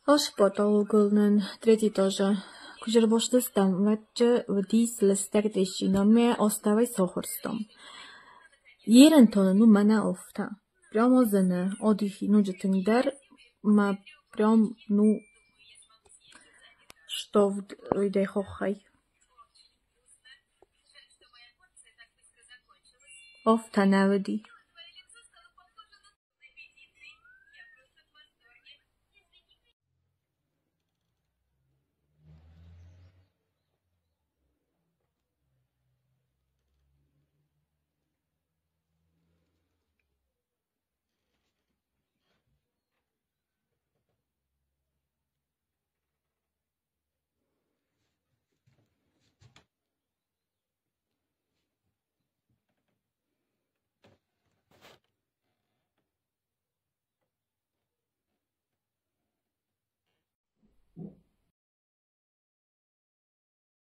Ошпотолгулнын третий тоже. Кужербоштыстам ваччы вдис листертещиноме оставай сохорстом. Ерентона ну мана офта. Прямо зене одихи нуджетиндер ма прям ну что вдей хохай. Офта наведи.